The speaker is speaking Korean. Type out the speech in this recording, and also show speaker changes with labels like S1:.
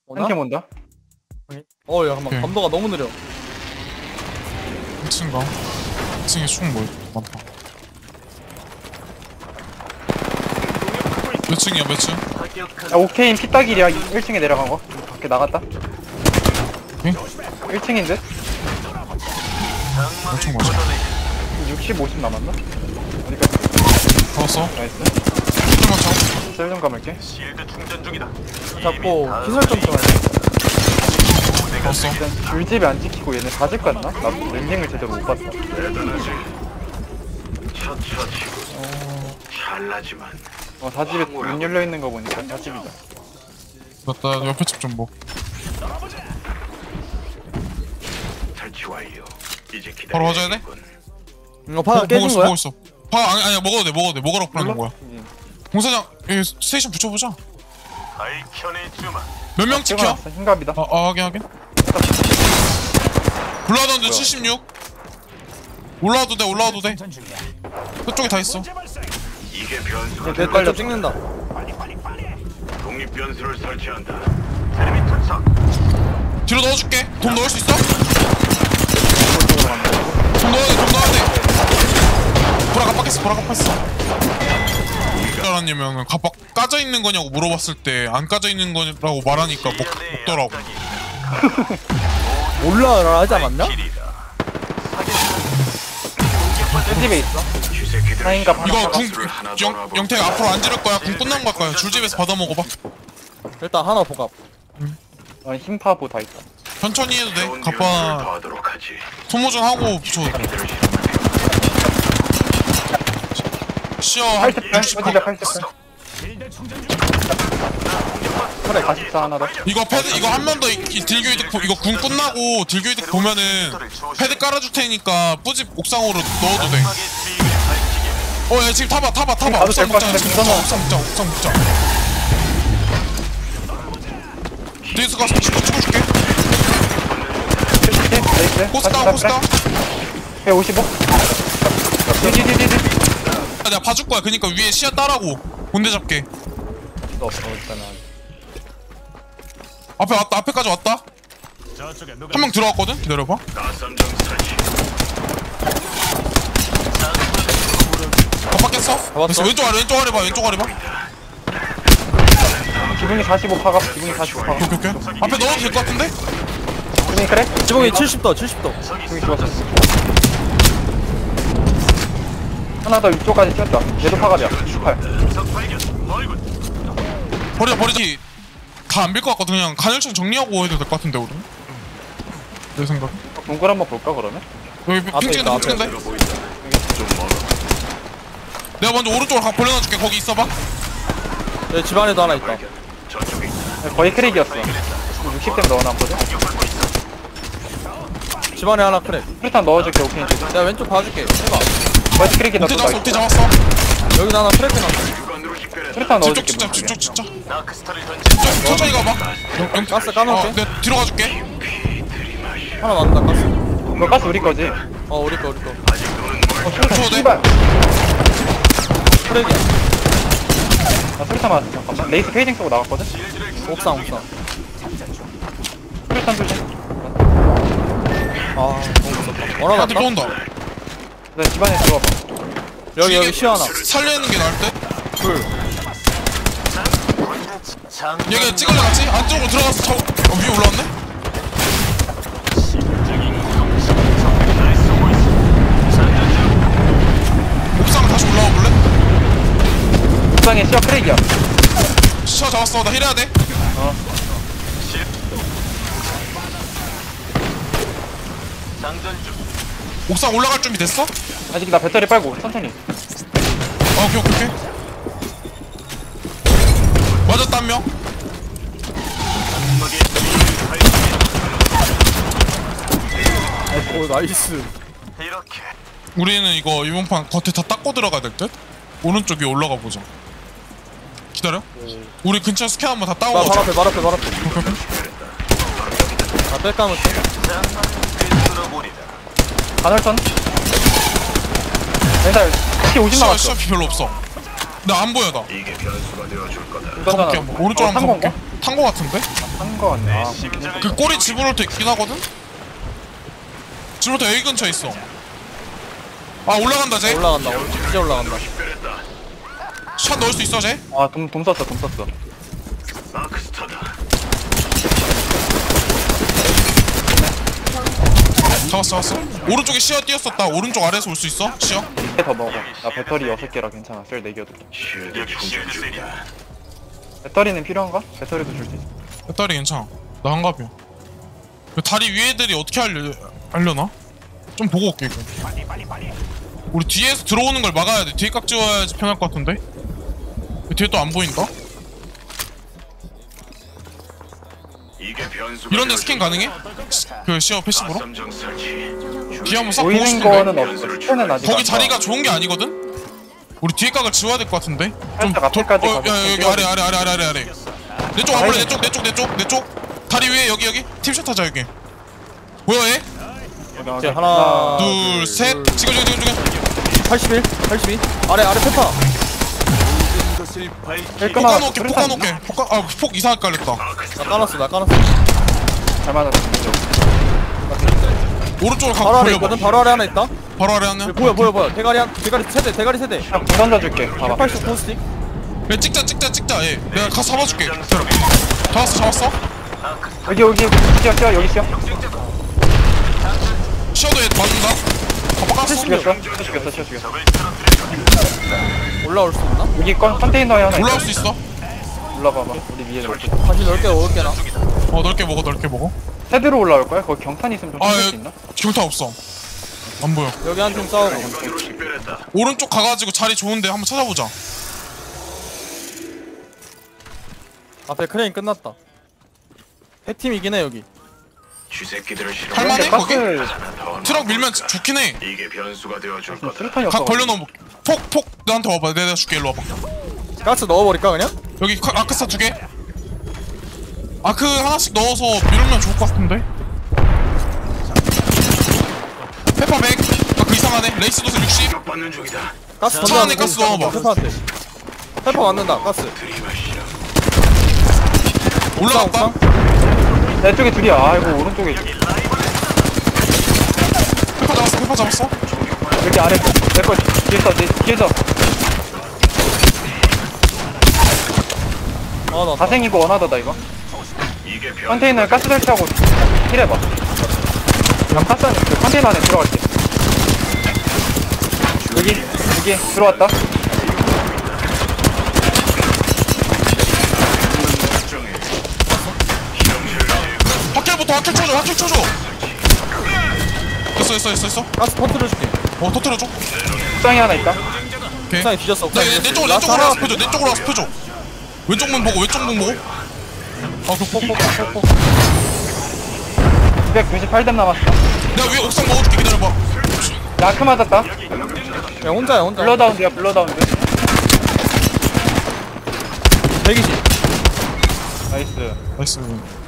S1: 한팀 온다.
S2: 야 잠깐만 감도가 너무 느려.
S3: 1층가? 1층에 총 뭐 많다. 몇 층이야 몇 층?
S1: 야, 오케인 피따길이야. 1층에 내려간 거. 밖에 나갔다.
S3: 응?
S1: 1층인 듯?
S3: 엄청 맞아.
S1: 60, 50 남았나? 어디까지?
S3: 잡았어?
S1: 나이스.
S3: 좀만 잡아.
S1: 셀 좀 감을게.
S4: 실드 충전 중이다.
S2: 잡고 기술 좀 해.
S3: 잡았어.
S1: 일단 줄집에 안 찍히고 얘네 다 집 갔나? 나 랜딩을 제대로 못 봤어.
S4: 대단하지. 처치고 잘나지만
S1: 다 집에 문 열려 있는 거 보니까 다 집이다.
S3: 나 옆에 집 좀 뭐.
S4: 설치 완료. 이제 기다려.
S3: 바로 가져야 돼?
S2: 이거 파 깨진
S3: 있어
S2: 거야?
S3: 보고 있어. 아니야 먹어도 돼 먹어도 돼. 먹으라고 하는 거야.
S1: 응.
S3: 공사장 여기 스테이션 붙여보자.
S4: 밝혀내 주마.
S3: 몇 명 찍혀?
S1: 찍어놨어. 흰갑이다.
S3: 하긴. 올라가던데 76. 올라와도 돼. 그쪽에 다 있어.
S4: 이게 변수가
S1: 내
S2: 빨리 찍는다.
S4: 독립 변수를 설치한다. 테레미 특성.
S3: 뒤로 넣어줄게. 돈 넣을 수 있어? 돈 넣어야 돼. 보라 깜빡했어. 알았냐면 갑박 까져 있는 거냐고 물어봤을 때 안 까져 있는 거라고 말하니까 먹더라고.
S2: 올라라 하지 않았냐?
S1: 새 집에 있어. 하인갑 하나
S3: 이거
S1: 사가.
S3: 영택 앞으로 안 지를 거야. 궁 끝난 거 갈 거야. 줄집에서 받아 먹어봐.
S2: 일단 하나 보갑.
S1: 흰파보 다 있다.
S3: 천천히 해도 돼. 갑바 소모전 하고 붙여도 돼. 쉬어.
S1: 88?
S3: 68.
S1: 어디가 88? 그래 44 하나 더.
S3: 이거 패드 이거 한 번 더 딜교 이득 이거 궁 끝나고 딜교 이득 보면은 패드 깔아줄 테니까 뿌집 옥상으로 넣어도 돼. 야 지금 타봐.
S1: 가도
S3: 옥상
S1: 될것
S3: 먹자.
S1: 같은데,
S3: 옥상 먹자. 뒤에서 가서 찍어줄게.
S1: 네이스.
S3: 코스 다운.
S1: 155. 디디디디디.
S3: 내가 봐줄 거야. 그니까 위에 시야 따라고 본대 잡게.
S1: 일단은.
S3: 앞에 왔다. 앞에까지 왔다. 한 명 들어왔거든. 기다려봐.
S4: 가삼정 설치.
S3: 깜빡했어. 됐어. 왼쪽 아래 봐.
S1: 기둥이 45 파갑. 기둥이 45 파갑.
S3: 오케이. 앞에 넣어도 될 것 같은데?
S1: 기둥이 그래?
S2: 지붕이 70도.
S1: 기둥이 죽었어. 하나 더 위쪽까지 튀었다. 얘도 파갑이야. 28.
S3: 버리지. 다 안 빌 것 같거든. 그냥 간헐천 정리하고 해도 될 것 같은데 우리. 내 생각.
S1: 동굴 한번 볼까 그러면?
S3: 여기 핑 찍은데. 내가 먼저 오른쪽으로 가 벌려놔줄게. 거기 있어봐.
S2: 내 집안에도 하나 있다.
S1: 거의 크랙이었어. 60댐 넣어놨거든?
S2: 집안에 하나 크랙.
S1: 프리탄 넣어줄게. 오케이.
S2: 내가 왼쪽 봐줄게. 해봐.
S1: 거의 크랙이다.
S3: 옥대 잡았어.
S2: 여기도 하나 크랙 해놨어.
S1: 프리탄
S3: 뒤쪽
S1: 넣어줄게.
S3: 진짜. 진짜.
S4: 나크스타를 던진
S3: 천천히 가봐.
S2: 가스 까놓을게.
S3: 내가 뒤로 가줄게.
S2: 하나 맞는다 가스.
S1: 이거 가스 우리 거지?
S2: 우리 거.
S3: 쳐도 돼?
S1: 씨발.
S2: 크랙이야.
S1: 나 프리탄 맞았어. 잠깐만. 레이스 페이징 쓰고 나갔거든?
S2: 옥상.
S1: 프리탄 조심.
S2: 너무 무섭다. 원하나
S3: 나한테 또 온다.
S1: 나 집안에 들어와봐.
S2: 여기 시 하나.
S3: 살리는 게 나을 듯?
S4: 장.
S3: 얘가 찍을래 같이? 안쪽으로 들어가서 위에 올라왔네? 옥상 다시 올라와 볼래?
S1: 옥상에 시어 크랙이야.
S3: 시야 잡았어. 나 힐해야 돼.
S4: 장전 중.
S3: 옥상 올라갈 준비 됐어?
S1: 아직 나 배터리 빨고 천천히.
S3: 오케이. 맞았다 한 명.
S2: 오 나이스.
S4: 이렇게.
S3: 우리는 이거 이번 판 겉에 다 닦고 들어가야 될 듯? 오른쪽 위에 올라가 보자. 기다려. 우리 근처 스캔 한번 다 따고
S2: 나
S3: 가자.
S2: 발 앞에.
S3: 오케이.
S2: 나 뺄까면
S4: 들어보리다.
S1: 간헐천. 멘탈 피 50 남았어.
S3: 시야 별로 없어. 나 안 보여 나.
S4: 이게 변수가 되어줄 거다.
S1: 이거잖아.
S3: 가볼게 한번. 오른쪽 한번
S1: 상공가?
S3: 가볼게. 탄 거 같은데?
S1: 한거 같네. 아,
S3: 그 꼬리 집으로 있긴 하거든? 집으로 여기 근처에 있어. 아 올라간다 쟤.
S2: 올라간다. 이제 올라간다.
S3: 샷 넣을 수 있어 쟤?
S1: 돔 썼어, 돔 썼어.
S4: 마크스터다.
S3: 잡았어. 오른쪽에 시야 뛰었었다. 오른쪽 아래에서 올 수 있어? 시야?
S1: 더 먹어. 나 배터리 6개라 괜찮아. 셀 4개여도.
S4: 여기 쉴드 셀이야.
S1: 배터리는 필요한가? 배터리도 줄 수 있어.
S3: 배터리 괜찮아. 나 한갑이야. 그 다리 위에 애들이 어떻게 하려나? 좀 보고 올게 이거. 우리 뒤에서 들어오는 걸 막아야 돼. 뒤에 깍 지워야지 편할 것 같은데? 뒤에 또 안 보인다?
S4: 이게 변수가
S3: 이런 데 스캔 가능해? 그 시야 패시브로?
S4: 가삼정 설치.
S3: 뒤에 한번 싹 보고
S1: 보이는
S3: 싶은데?
S1: 거는 없어. 스캔은 아직
S3: 거기
S1: 안
S3: 자리가
S1: 나와.
S3: 좋은 게 아니거든? 우리 뒤에 각을 지워야 될 것 같은데?
S1: 살짝 앞에까지 가서
S3: 야 여기 아래 내 쪽 안 볼래? 내 쪽 다리 위에 여기 팀샷 하자 여기 뭐야 얘?
S2: 이제 하나,
S3: 둘셋 지금
S2: 81, 82. 아래 페파.
S4: 것을 밝히.
S1: 깔끔하다.
S3: 폭가놓게 폭 이상하게 깔렸다.
S2: 나 까놨어.
S1: 잘 맞았어.
S3: 오른쪽으로
S2: 바로
S3: 가고
S2: 아래
S3: 돌려봐.
S2: 있거든. 바로 아래 하나 있다.
S3: 바로 아래 하나.
S2: 보여. 대가리 세대.
S1: 그냥 공 던져줄게. 봐봐.
S2: 180 포스틱.
S3: 야 찍자 얘. 내가 가서 잡아줄게. 잡았어.
S1: 여기 시야 여기 시야.
S3: 시어도 얘 맞는다. 깜빡 깠어.
S1: 죽였어.
S2: 올라올 수 있나?
S1: 여기 컨테이너에 하나
S3: 올라올
S1: 있어.
S3: 수 있어.
S1: 올라가봐. 우리 위에 놓을게.
S2: 다시 넓게 먹을게나.
S3: 넓게 먹어.
S1: 헤드로 올라올 거야? 거기 경탄 있으면 좀 힘들 수 있나?
S3: 경타 없어. 안 보여.
S2: 여기 한 팀 싸우고.
S4: 여기로 식별했다.
S3: 오른쪽 가가지고 자리 좋은데 한번 찾아보자.
S2: 앞에 크레인 끝났다. 해팀이긴 해 여기.
S4: 쥐새끼들을 싫어.
S3: 할만해 거기?
S1: 가스
S3: 트럭 밀면 좋긴 해.
S4: 이게 변수가 되어줄 거다.
S1: 수류탄이
S3: 각
S1: 없어.
S3: 벌려놓은 폭 나한테 와봐. 내가 줄게. 일로 와봐.
S2: 가스 넣어버릴까 그냥?
S3: 여기 아크사 2개. 아크 하나씩 넣어서 밀으면 좋을 것 같은데. 페퍼 100. 아그 이상하네. 레이스 도스 60.
S4: 받는 중이다.
S2: 가스
S3: 차 안에 가스 넣어봐.
S2: 페퍼한테. 페퍼 맞는다. 가스.
S4: 들이마시라.
S3: 올라갔다.
S1: 내 쪽에 둘이야. 아이고 오른쪽에
S3: 페퍼 잡았어.
S1: 여기 아래 내거 뒤에서
S2: 아나
S1: 다생이고 원하다다 이거.
S4: 이게 변.
S1: 컨테이너에 가스 설치하고 힐해봐. 그럼 가스 안에 그 컨테이너 안에 들어갈게. 여기 들어왔다.
S3: 확킬 쳐줘. 됐어.
S2: 가스 터트려줄게.
S3: 터뜨려줘.
S1: 옥상에 하나 있다.
S3: 오케이.
S2: 옥상에 뒤졌어.
S3: 내 쪽으로 와서 펴줘. 내 쪽으로 와서 펴줘. 왼쪽 문 보고. 그 폭.
S1: 298댐 남았어.
S3: 내가 위에 옥상 먹어줄게. 기다려봐.
S1: 야크 맞았다.
S2: 야 혼자야.
S1: 블러다운드야.
S2: 120.
S1: 나이스.
S3: 나이스.